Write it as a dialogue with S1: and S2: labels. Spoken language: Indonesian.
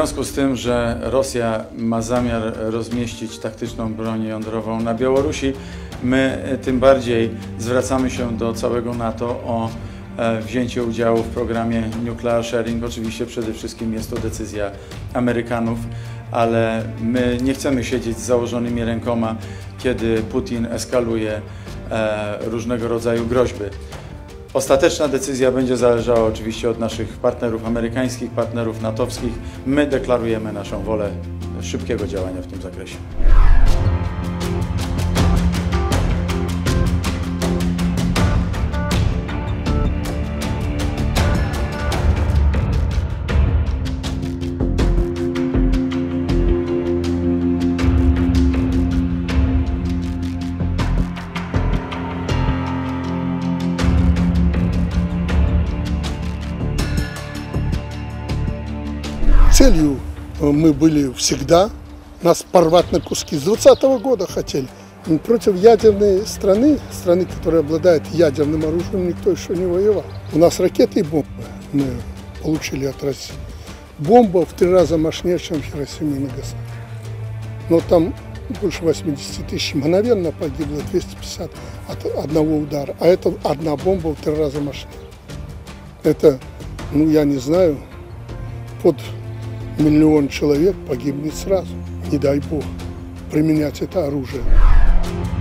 S1: związku z tym, że Rosja ma zamiar rozmieścić taktyczną broń jądrową na Białorusi, my tym bardziej zwracamy się do całego NATO o wzięcie udziału w programie Nuclear Sharing. Oczywiście przede wszystkim jest to decyzja Amerykanów, ale my nie chcemy siedzieć z założonymi rękoma, kiedy Putin eskaluje różnego rodzaju groźby. Ostateczna decyzja będzie zależała oczywiście od naszych partnerów amerykańskich, partnerów natowskich. My deklarujemy naszą wolę szybkiego działania w tym zakresie.
S2: Целью мы были всегда, нас порвать на куски. С 20-го года хотели. Против ядерной страны, которая обладает ядерным оружием, никто еще не воевал. У нас ракеты и бомбы мы получили от России. Бомба в 3 раза мощнее, чем Хиросима и Нагасаки. Но там больше 80 тысяч мгновенно погибло, 250 от одного удара. А это одна бомба в 3 раза мощнее. Это, я не знаю, под 1 миллион человек погибнет сразу. Не дай Бог применять это оружие.